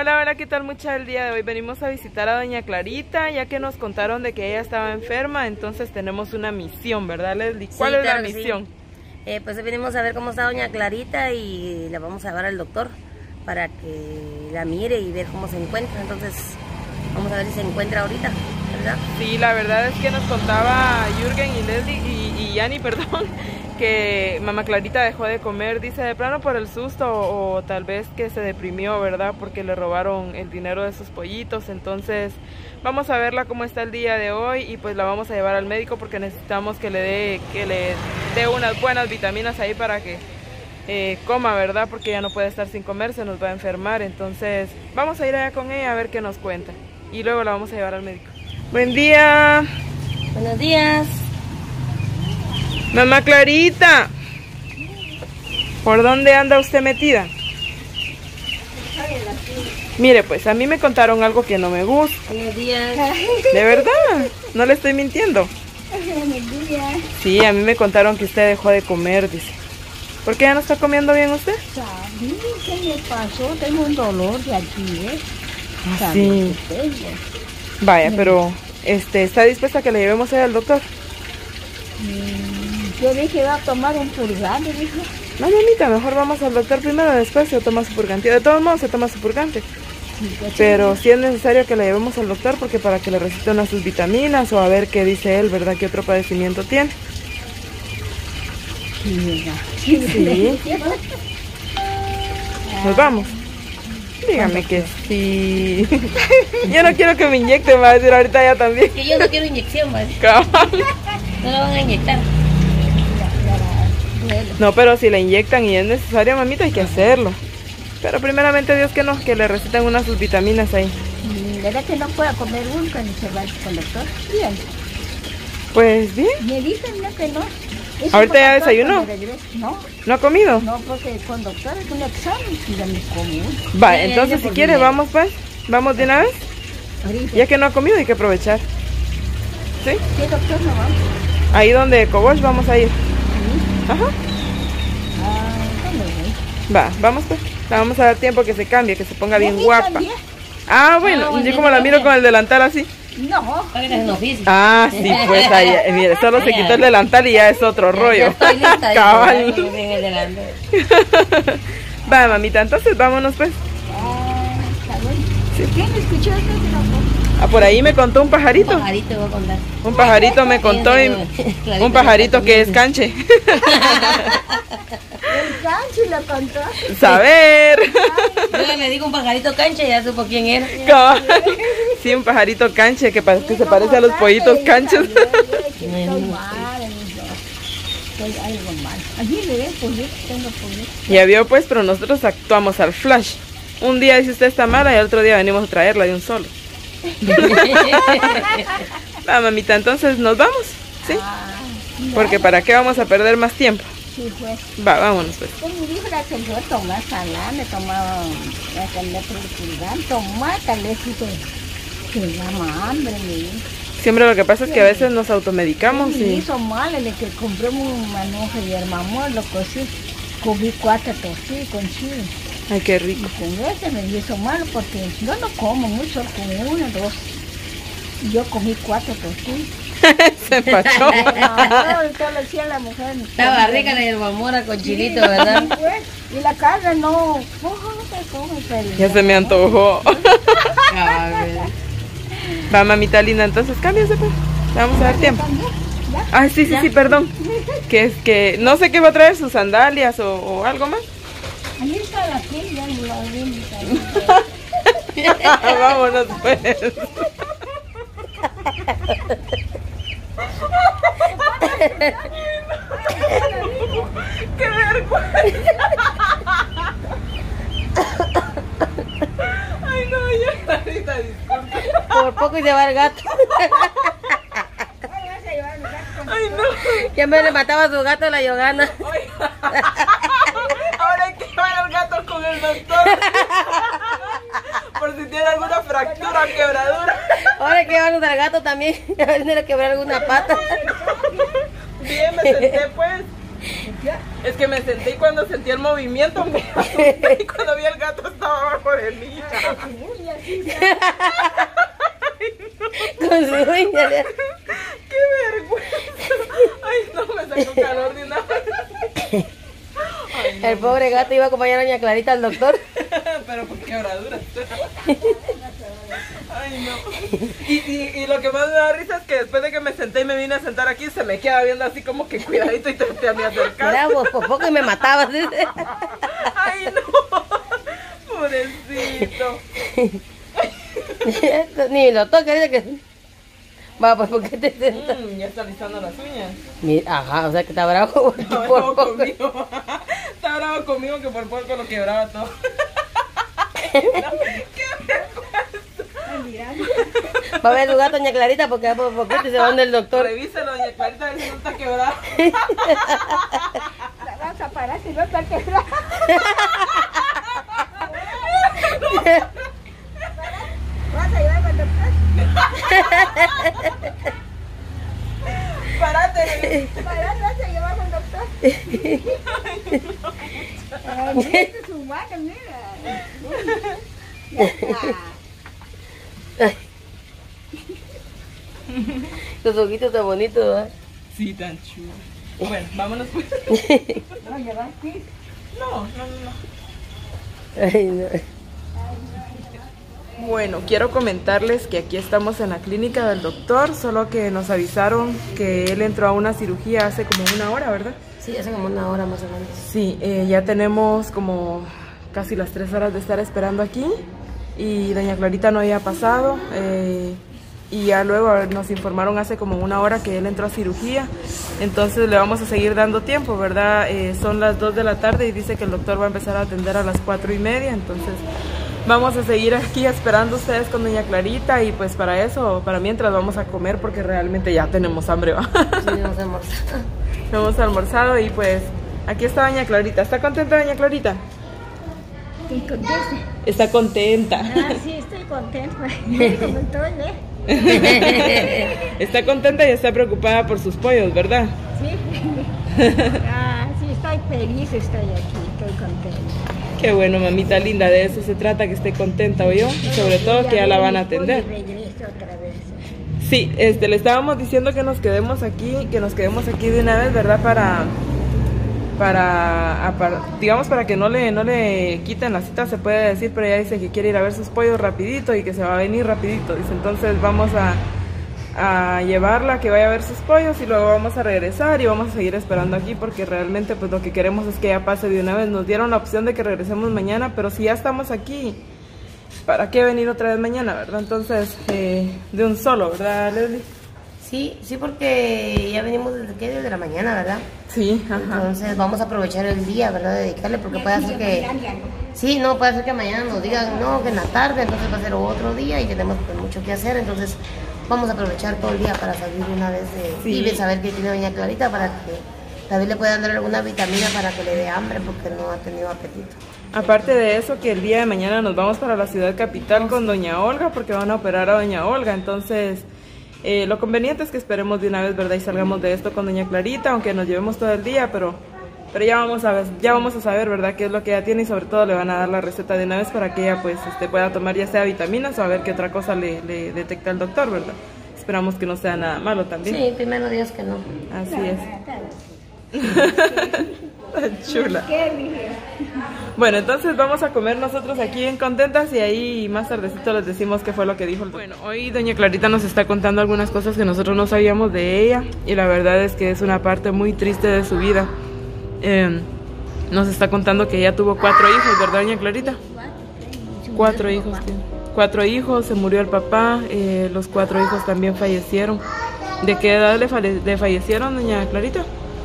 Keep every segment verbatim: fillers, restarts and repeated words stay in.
Hola, hola, ¿qué tal mucha? El día de hoy venimos a visitar a doña Clarita, ya que nos contaron de que ella estaba enferma, entonces tenemos una misión, ¿verdad, Leslie? ¿Cuál sí, es claro la misión? Sí. Eh, pues venimos a ver cómo está doña Clarita y la vamos a llevar al doctor para que la mire y ver cómo se encuentra. Entonces vamos a ver si se encuentra ahorita, ¿verdad? Sí, la verdad es que nos contaba Jürgen y Leslie y, y Yani, perdón, que mamá Clarita dejó de comer, dice, de plano por el susto o, o tal vez que se deprimió, ¿verdad? Porque le robaron el dinero de sus pollitos. Entonces vamos a verla cómo está el día de hoy y pues la vamos a llevar al médico porque necesitamos que le dé que le dé unas buenas vitaminas ahí para que eh, coma, ¿verdad? Porque ella no puede estar sin comer, se nos va a enfermar. Entonces vamos a ir allá con ella a ver qué nos cuenta y luego la vamos a llevar al médico. Buen día. Buenos días. Mamá Clarita, ¿por dónde anda usted metida? Mire, pues a mí me contaron algo que no me gusta. Buenos días. ¿De verdad? No le estoy mintiendo. Buenos días. Sí, a mí me contaron que usted dejó de comer, dice. ¿Por qué ya no está comiendo bien usted? ¿Sabí qué me pasó? Tengo un dolor de aquí, ¿eh? Ah, sí. Vaya, pero este, ¿está dispuesta a que le llevemos allá al doctor? Mm, yo dije que iba a tomar un purgante, dijo. No, mamita, mejor vamos al doctor primero, después se toma su purgante. De todos modos se toma su purgante. Pero sí es necesario que le llevemos al doctor porque para que le recete unas sus vitaminas o a ver qué dice él, ¿verdad? ¿Qué otro padecimiento tiene? Sí, sí. Nos vamos. Dígame que sí. Yo no quiero que me inyecten, me va a decir ahorita ya también. Que yo no quiero inyección, ¿vale? No la van a inyectar. No, pero si le inyectan y es necesario, mamita, hay que hacerlo. Pero primeramente Dios que no, que le recetan unas sus vitaminas ahí. ¿Verdad que no pueda comer uno cuando se va al doctor? Bien. Pues bien. Me dicen no, que no. Es ¿Ahorita ya desayunó? No. ¿No ha comido? No, porque con doctor es un examen y ya me comí. Va, sí, entonces si quiere vamos pues. Vamos de una vez. Ahorita. Ya que no ha comido hay que aprovechar. ¿Sí? ¿Qué doctor no vamos? Ahí donde Cobosh vamos a ir. ¿Sí? Ajá. Ah, ¿dónde voy? Va, vamos pues. Le vamos a dar tiempo que se cambie, que se ponga bien guapa. También? Ah, bueno, ah, bueno, yo como la miro con el delantal así. No. Ah, sí, pues ahí, mire, solo se quitó el delantal y ya es otro rollo. Ya estoy lista. Cabal. Va, mamita, entonces vámonos pues. Ah, está bueno. Sí. ¿Quién escuchó esto? Ah, por ahí me contó un pajarito. Un pajarito voy a contar. Un pajarito me contó y, un pajarito que es canche. El canche lo contó. Saber. Yo le digo un pajarito canche y ya supo quién era. Cabal. Sí, un pajarito canche que, que se parece a los pollitos canches. Estoy mal, estoy algo mal. Allí le ven pollitos, tengo pollitos. Ya vio pues, pero nosotros actuamos al flash. Un día dice usted está mala y el otro día venimos a traerla de un solo. Va, mamita, entonces nos vamos, ¿sí? Porque para qué vamos a perder más tiempo. Sí, pues. Va, vámonos pues. Mi hija que yo tomaba salame, tomaba la calidad, tomaba calecito. Se llama hambre, mi hija. Siempre lo que pasa es que a veces nos automedicamos sí, y... Me hizo mal el que compré un manojo y el mamón, lo cocí. Comí cuatro tortillas con chile. Ay, qué rico. Y con ese me hizo mal porque yo no como mucho, con una, dos. Y yo comí cuatro tortillas. Se empachó. No, no, todo lo hacía la mujer. Estaba rica la hierba con chilito, ¿verdad? Sí, pues, y la carne no. Oh, se come, pero ya se me antojó. Va, mamita linda, entonces cámbiase pues. Le vamos a dar tiempo. Ay, sí, sí, sí, perdón. Que es que no sé qué va a traer, sus sandalias o, o algo más. Ahí está la piel, ya lo abrí. Vámonos pues. ¡Qué vergüenza! Ay, no, ya, ahorita disculpe. Por poco y se va el gato. Ay, no. Ya me le mataba a su gato la Yogana. Ahora hay que llevar al gato con el doctor. Por si tiene alguna fractura o quebradura. Ahora hay que llevarnos al gato también. A ver si le quebrar alguna pata. Bien, me senté pues. Es que me senté y cuando sentí el movimiento me asusté y cuando vi el gato estaba abajo de mí. Con su uña. ¡Qué vergüenza! Ay, no, me sacó calor de una vez. Ay, no, El pobre gato iba a acompañar a doña Clarita al doctor. Pero por quebraduras. Ay, no. Y, y, y lo que más me da risa es que después de que me senté y me vine a sentar aquí, se me queda viendo así como que cuidadito y te, te me acercas. Era vos, por poco y me matabas. Ay, no. Pobrecito. Ni lo toca, dice que... Va, pues, ¿por qué te sentas? Mm, ya está listando las uñas. Mira, ajá, o sea que está bravo. Está por bravo poco. conmigo. Está bravo conmigo que por poco lo quebraba todo. Ay, no, qué vergüenza. Va a ver su gato, doña Clarita, porque va por poquito y se van del doctor. Revíselo, doña Clarita, a ver si no está quebrado. La vas a parar si no está quebrada. ¿Vas a llevar al doctor? Parate. ¿Para vas a llevar al doctor? Ay, mira su mano, mira. Ya está. Ay. Los ojitos tan bonitos, ¿verdad? Sí, tan chulo. Bueno, vámonos pues. No, llevar aquí. No, no, no, no. Ay, no. Bueno, quiero comentarles que aquí estamos en la clínica del doctor, solo que nos avisaron que él entró a una cirugía hace como una hora, ¿verdad? Sí, hace como una hora más o menos. Sí, eh, ya tenemos como casi las tres horas de estar esperando aquí y doña Clarita no había pasado eh, y ya luego nos informaron hace como una hora que él entró a cirugía, entonces le vamos a seguir dando tiempo, ¿verdad? Eh, son las dos de la tarde y dice que el doctor va a empezar a atender a las cuatro y media, entonces... Vamos a seguir aquí esperando ustedes con doña Clarita y pues para eso, para mientras vamos a comer porque realmente ya tenemos hambre, ¿va? Sí, hemos almorzado. Hemos almorzado y pues aquí está doña Clarita. ¿Está contenta doña Clarita? Estoy contenta. Está contenta. Ah, sí, estoy contenta. Como estoy, ¿eh? Está contenta y está preocupada por sus pollos, ¿verdad? Sí. Ah, sí, estoy feliz, estoy aquí, estoy contenta. Qué bueno, mamita linda, de eso se trata, que esté contenta, ¿oyó? Sobre todo que ya la van a atender. Y regreso otra vez. Sí, este, le estábamos diciendo que nos quedemos aquí, que nos quedemos aquí de una vez, ¿verdad? Para, para, para digamos, para que no le, no le quiten la cita, se puede decir, pero ella dice que quiere ir a ver sus pollos rapidito y que se va a venir rapidito, dice, entonces vamos a... a llevarla, que vaya a ver sus pollos y luego vamos a regresar y vamos a seguir esperando aquí porque realmente pues lo que queremos es que ya pase de una vez. Nos dieron la opción de que regresemos mañana, pero si ya estamos aquí, ¿para qué venir otra vez mañana, verdad? Entonces, eh, de un solo, ¿verdad, Leslie? Sí, sí, porque ya venimos desde, ¿qué? Desde la mañana, ¿verdad? Sí, ajá. Entonces vamos a aprovechar el día, ¿verdad? Dedicarle, porque puede ser que... Sí, no, puede ser que mañana nos digan, no, que en la tarde, entonces va a ser otro día y tenemos pues, mucho que hacer, entonces... Vamos a aprovechar todo el día para salir una vez de, sí. y de saber que tiene doña Clarita para que también le puedan dar alguna vitamina para que le dé hambre porque no ha tenido apetito. Aparte de eso, que el día de mañana nos vamos para la ciudad capital con doña Olga porque van a operar a doña Olga, entonces eh, lo conveniente es que esperemos de una vez, ¿verdad? Y salgamos de esto con doña Clarita, aunque nos llevemos todo el día, pero... Pero ya vamos a ver, ya vamos a saber, ¿verdad?, qué es lo que ella tiene y sobre todo le van a dar la receta de una vez para que ella pues este, pueda tomar ya sea vitaminas o a ver qué otra cosa le, le detecta el doctor, ¿verdad? Esperamos que no sea nada malo también. Sí, primero Dios que no. Así es. Tan chula. Bueno, entonces vamos a comer nosotros aquí bien contentas y ahí más tardecito les decimos qué fue lo que dijo el doctor. Bueno, hoy doña Clarita nos está contando algunas cosas que nosotros no sabíamos de ella y la verdad es que es una parte muy triste de su vida. Eh, nos está contando que ella tuvo cuatro hijos, ¿verdad, doña Clarita? Cuatro hijos, tío. Cuatro hijos, se murió el papá, eh, los cuatro hijos también fallecieron. ¿De qué edad le, falle le fallecieron, doña Clarita?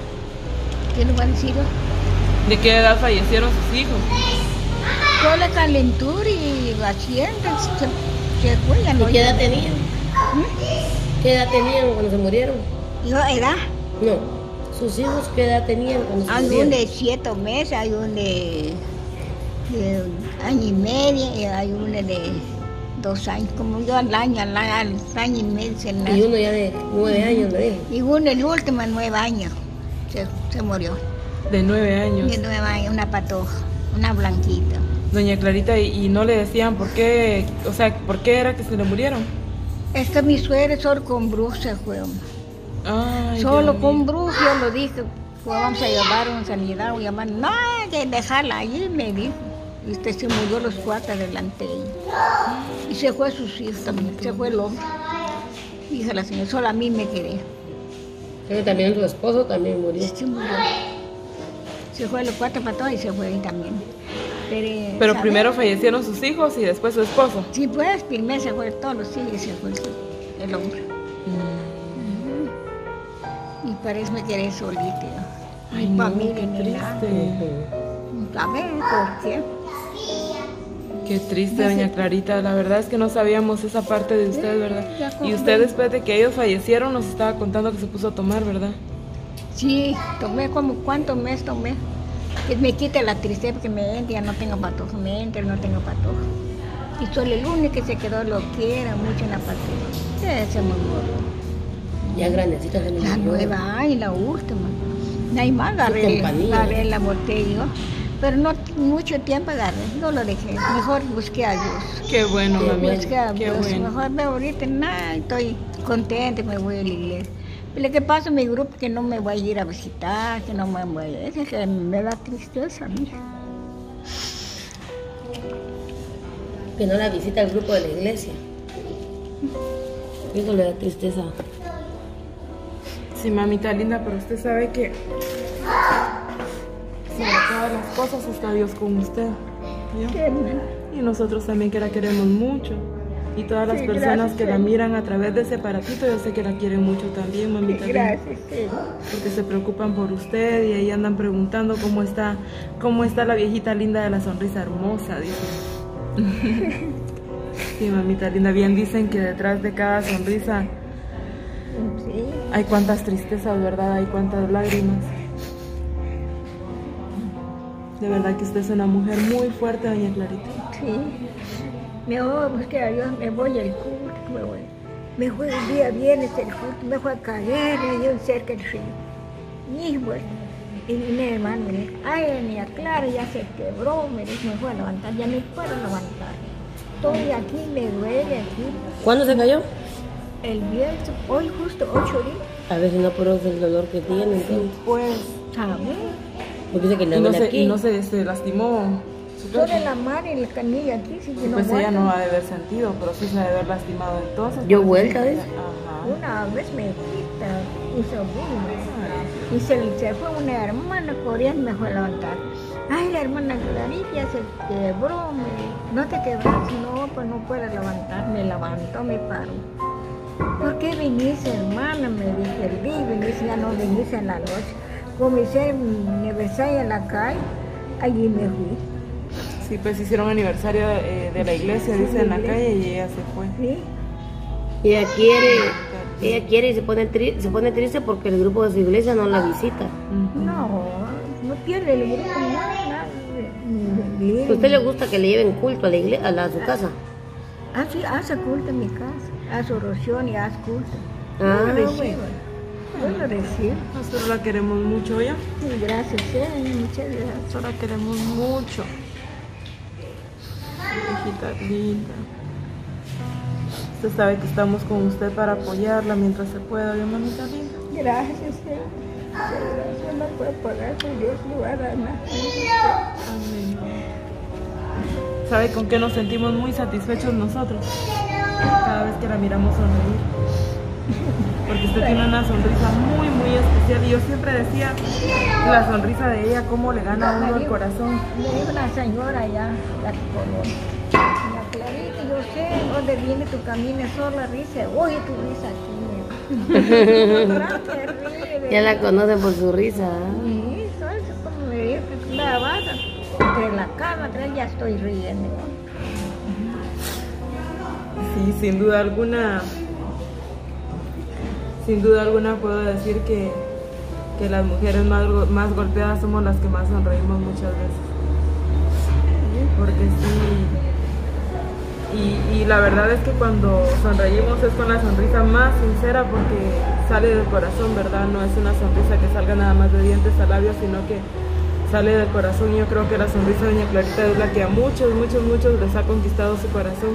¿Qué le va a decir? ¿De qué edad fallecieron sus hijos? Con la calentura y la hacienda, se, se fue, ya no. ¿Y qué edad tenían? ¿Mm? ¿Qué edad tenían cuando se murieron? ¿Yo edad? No. ¿Sus hijos qué edad tenían cuando se Hay murieron? un de siete meses, hay un de, de año y medio y hay uno de dos años, como yo al año, al año, al año y medio. Y uno ya de nueve años, me dijo. Y uno el último, nueve años. se, se murió. De nueve años. De nueve años, una patoja, una blanquita. Doña Clarita, ¿y, y no le decían por qué, o sea, por qué era que se le murieron? Es que mi suegra solo con brujo se fue. Ay, Solo Dios con mío. brujo, yo lo dije, pues vamos a llevar a una sanidad, o llamar, no, hay que dejarla allí, me dijo. Y usted se murió los cuatro delante de ella. Y se fue sus hijos también, se fue el hombre. Dijo la señora, solo a mí me quedé. Pero también su esposo también murió. Se murió. Se fue los cuatro para todos y se fue él también. Pero, Pero ¿sabe? primero fallecieron sus hijos y después su esposo. Sí, pues, primero se fue todos los hijos y se fue el hombre. Y parece me quedé solita. Ay, Ni no, familia qué ni nada. triste. A ver, ¿por qué? Qué triste, doña Clarita. La verdad es que no sabíamos esa parte de usted, ¿verdad? ya Y usted después de que ellos fallecieron nos estaba contando que se puso a tomar, ¿verdad? Sí, tomé como cuántos meses tomé. Que me quita la tristeza porque me entra, ya no tengo patoja, me entra, no tengo patoja. Y solo el único que se quedó lo que era mucho en la patoja. Ese me murió. Ya grandecita se me La murió. nueva, ay, la última. Nadie más Su agarré, compañía. agarré la botella. Pero no mucho tiempo agarré, no lo dejé. Mejor busqué a Dios. Qué bueno, Qué mami. Busqué a Qué Dios. bueno. Mejor veo ahorita nada, estoy contenta, me voy a la iglesia. Pero lo que pasa en mi grupo que no me voy a ir a visitar, que no me voy a ir, es que me da tristeza a mí. Que no la visita el grupo de la iglesia. Eso le da tristeza. Sí, mamita linda, pero usted sabe que sobre todas las cosas está Dios con usted. ¿Yo? Qué mal. Y nosotros también que la queremos mucho. Y todas las Sí, personas gracias, que la Señor. miran a través de ese aparatito, yo sé que la quieren mucho también, mamita linda. Gracias, Señor. Porque se preocupan por usted y ahí andan preguntando cómo está, cómo está la viejita linda de la sonrisa hermosa, dicen. Sí, mamita linda, bien dicen que detrás de cada sonrisa Sí. hay cuántas tristezas, ¿verdad? Hay cuántas lágrimas. De verdad que usted es una mujer muy fuerte, doña Clarita. Sí. Me voy a buscar a Dios, me voy al culto, me voy. Me fue el día viernes el culto, me fue a caer allí cerca del río. Y bueno, y mi hermano me dijo, ay, mi Clara ya se quebró, me dijo, me fue a levantar, ya me puedo levantar. Estoy aquí, me duele aquí. ¿Cuándo se cayó? El viernes, hoy justo ocho días, A ver si no produce el dolor que tiene. Entonces. Pues, ¿sabes? Porque dice que y le no duele se, aquí. y no se, se lastimó su Solo pecho. la mar y la canilla aquí, si que no Pues ella muerto. no ha de haber sentido, pero sí se ha de haber lastimado entonces. Dio por eso vuelta, se- ¿ves? Ajá. Una vez me quita, hizo bullying. Y se, se fue una hermana corriendo y me fue a levantar. Ay, la hermana Clarita se quebró, me dijo. No te quebraste, no, pues no puedes levantar. Me levantó, me paró. ¿Por qué viniste, hermana? Me dije, el día viniste, ya no viniste en la noche. Comencé mi aniversario en la calle, allí me fui. Sí, pues hicieron aniversario eh, de la iglesia, Sí, dice, en la iglesia. calle y ella se fue. ¿Sí? Y ella quiere, ella quiere y se pone, tri- se pone triste porque el grupo de su iglesia no la visita. Ujú. No, no pierde el grupo, nada, nada. ¿A usted le gusta que le lleven culto a la iglesia, a, la, a su casa? Hace, hace culto en mi casa, hace oración y hace culto. Ah, Yo lo recibo, bueno. yo lo recibo. Nosotros la queremos mucho, ¿ya? Sí, gracias, Señor, muchas gracias. Nosotros la queremos mucho. Viejita linda. Usted sabe que estamos con usted para apoyarla mientras se pueda, ¿ya, mamita linda? Gracias, Señor. Muchas gracias, no puedo pagar, con Dios no va a dar nada. Amén. ¿Sabe con qué nos sentimos muy satisfechos nosotros? Cada vez que la miramos sonreír. Porque usted tiene una sonrisa muy, muy especial. Y yo siempre decía, la sonrisa de ella, cómo le gana a uno el corazón. Me dijo una señora allá, la que conoce. La Clarita, yo sé dónde viene tu camino, sola risa. Oye, tu risa aquí. Ya la conocen por su risa. ¿eh? Sí, ¿sabes cómo me dijo? La bata. Entre la cama atrás ya estoy riendo. Sí, sin duda alguna, sin duda alguna puedo decir que, que las mujeres más, go- más golpeadas somos las que más sonreímos muchas veces. Porque sí, y, y la verdad es que cuando sonreímos es con la sonrisa más sincera porque sale del corazón, ¿verdad? No es una sonrisa que salga nada más de dientes a labios, sino que sale del corazón. Y yo creo que la sonrisa de doña Clarita es la que a muchos, muchos, muchos les ha conquistado su corazón.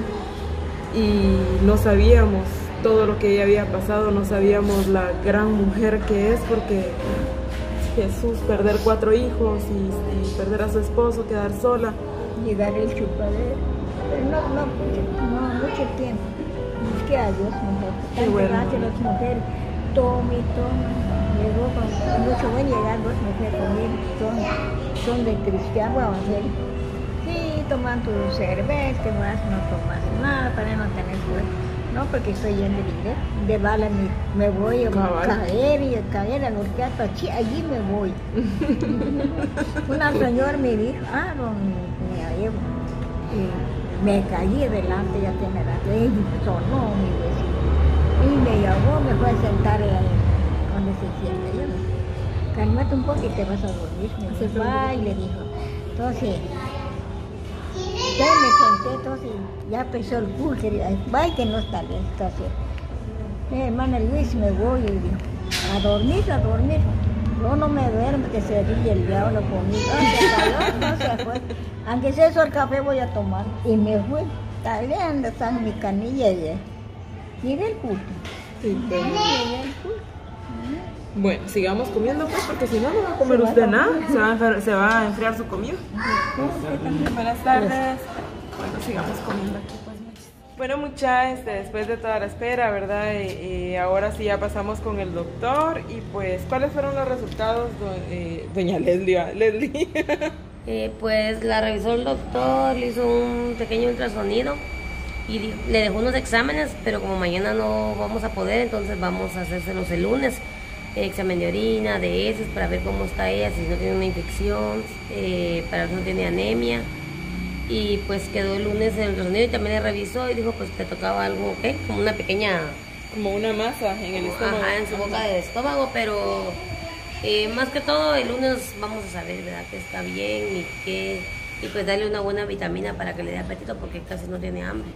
Y no sabíamos todo lo que ella había pasado, no sabíamos la gran mujer que es, porque Jesús, perder cuatro hijos y, y perder a su esposo, quedar sola. Y dar el chupadero. Pero no, no, no, mucho tiempo. Es que adiós, mujer. Qué bueno. Hace las mujeres, tome, tome. Llegó con mucho buen llegar dos mujeres conmigo, son, son de cristiano evangelio. Sí, toman tu cerveza, que más no tomas nada, para no tener fuerza. No, porque estoy yendo de iglesia, de bala me, me voy a Cabal. caer y a caer a los gatos, allí me voy. Una señora me dijo, ah, don, me llevo. Y me caí delante, ya tiene rato, y sonó mi vecino. Y me llamó, me fue a sentar ahí, donde se siente. Yo, cálmate un poco y te vas a dormir. Me dijo, va, y le dijo. Entonces, ya me senté, entonces ya empezó el pulso, va y que no está bien, está así. Eh, hermana Luis, me voy, y dijo, a dormir, a dormir. Yo no me duermo, que se ríe el diablo conmigo. Ah, se cayó, no se fue. Aunque sea eso el café voy a tomar. Y me fui, taleando, está en mi canilla y llegué el culto. Y te llegué el culto. Bueno, sigamos comiendo pues, porque si no, no va a comer usted nada, se va a, enfriar, se va a enfriar su comida. Buenas tardes. Bueno, sigamos comiendo aquí pues. Bueno, mucha, este, después de toda la espera, ¿verdad? Y, y ahora sí ya pasamos con el doctor. Y pues, ¿cuáles fueron los resultados, do, eh, doña Leslie? Leslie. Eh, pues la revisó el doctor, le hizo un pequeño ultrasonido y di- le dejó unos exámenes, pero como mañana no vamos a poder, entonces vamos a hacérselos el lunes. Eh, examen de orina, de heces, para ver cómo está ella, si no tiene una infección, eh, para ver si no tiene anemia. Y pues quedó el lunes en el ultrasonido y también le revisó y dijo pues que tocaba algo, ¿ok? Como una pequeña... Como una masa en el estómago. Ajá, en su boca del estómago, pero eh, más que todo el lunes vamos a saber, ¿verdad? Que está bien y que y pues darle una buena vitamina para que le dé apetito porque casi no tiene hambre.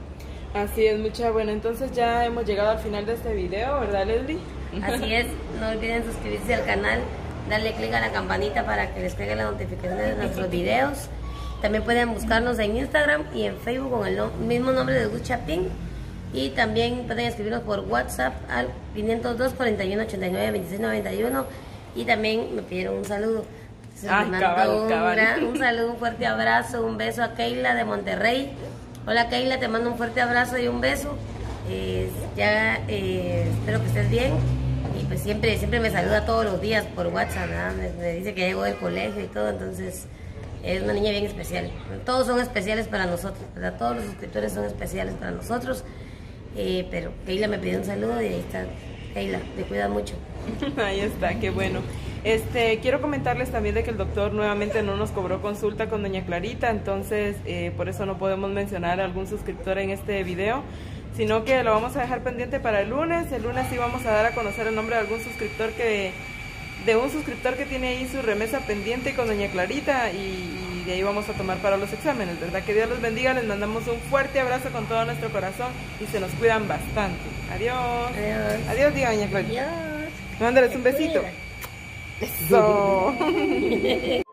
Así es, mucha. Bueno, entonces ya hemos llegado al final de este video, ¿verdad, Leslie? Así es, no olviden suscribirse al canal, darle clic a la campanita para que les caigan las notificaciones de nuestros videos. También pueden buscarnos en Instagram y en Facebook con el no- mismo nombre de Good Chapín. Y también pueden escribirnos por WhatsApp al quinientos dos, cuarenta y uno, ochenta y nueve, veintiséis, noventa y uno. Y también me pidieron un saludo. Entonces, Ay, les mando cabal, un, cabal. gran- un saludo, un fuerte abrazo, un beso a Keila de Monterrey. Hola Keila, te mando un fuerte abrazo y un beso. Eh, ya eh, espero que estés bien. Y pues siempre, siempre me saluda todos los días por WhatsApp, ¿verdad? Me, me dice que llegó del colegio y todo, entonces es una niña bien especial. Todos son especiales para nosotros, ¿verdad? Todos los suscriptores son especiales para nosotros. Eh, pero Keila me pidió un saludo y ahí está. Keila, te cuida mucho. Ahí está, qué bueno. Este, quiero comentarles también de que el doctor nuevamente no nos cobró consulta con doña Clarita, entonces eh, por eso no podemos mencionar a algún suscriptor en este video, sino que lo vamos a dejar pendiente para el lunes. El lunes sí vamos a dar a conocer el nombre de algún suscriptor que, de un suscriptor que tiene ahí su remesa pendiente con doña Clarita y, y de ahí vamos a tomar para los exámenes, ¿verdad? Que Dios los bendiga, les mandamos un fuerte abrazo con todo nuestro corazón y se nos cuidan bastante. Adiós. Adiós. Adiós, diga doña Clarita. Adiós. Mándales Te un besito. cuidas. Eso.